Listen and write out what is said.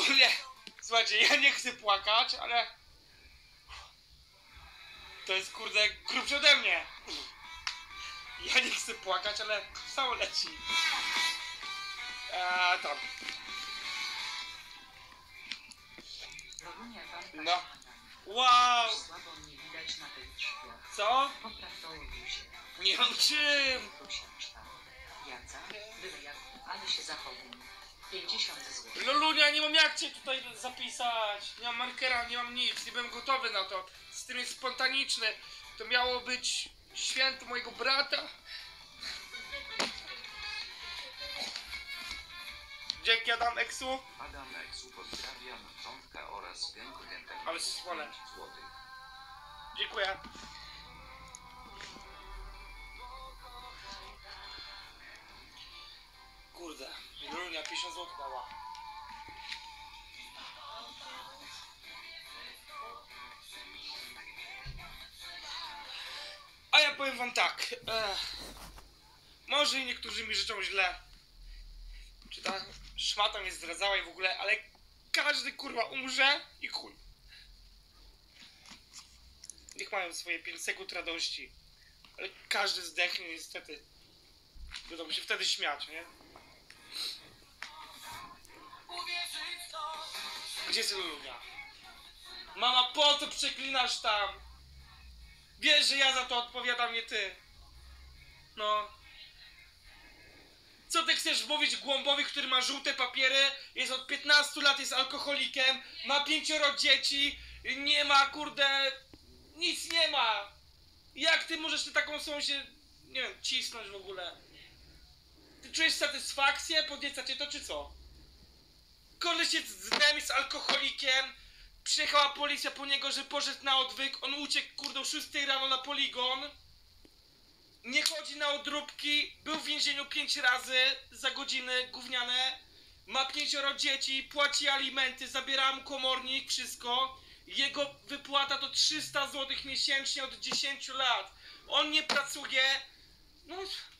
ogólnie, słuchajcie, ja nie chcę płakać, ale to jest kurde grubsze ode mnie. Ja nie chcę płakać, ale samo leci. Tam. No. Wow! Co? Nie mam czym! Ale się zachowuj. 50 zł. Lolunia, nie mam jak cię tutaj zapisać. Nie mam markera, nie mam nic. Nie byłem gotowy na to. Z tym jest spontaniczny. To miało być święto mojego brata. Dzięki Adam Eksu. Adam Eksu pozdrawiam Czątka oraz Gęgo Gętek. Ale słone. Złotych. Dziękuję. Kurde, Lolunia 50 zł dała. A ja powiem wam tak. Może i niektórzy mi życzą źle. Czy ta szmata mnie zdradzała i w ogóle, ale każdy kurwa umrze i chuj. Niech mają swoje 5 sekund radości. Ale każdy zdechnie niestety. Będą się wtedy śmiać, nie? Gdzie jest Lulunia? Mama, po co przeklinasz tam? Wiesz, że ja za to odpowiadam, nie ty. No. Co ty chcesz mówić Głąbowi, który ma żółte papiery, jest od 15 lat, jest alkoholikiem, ma 5 dzieci, nie ma, kurde, nic nie ma. Jak ty możesz taką osobą się, nie wiem, cisnąć w ogóle? Ty czujesz satysfakcję? Podnieca cię to, czy co? Koleś jest z dnem, jest alkoholikiem, przyjechała policja po niego, że poszedł na odwyk, on uciekł, kurde, o 6 rano na poligon. Nie chodzi na odróbki, był w więzieniu 5 razy za godziny gówniane, ma 5 dzieci, płaci alimenty, zabiera mu komornik, wszystko. Jego wypłata to 300 zł miesięcznie od 10 lat. On nie pracuje, no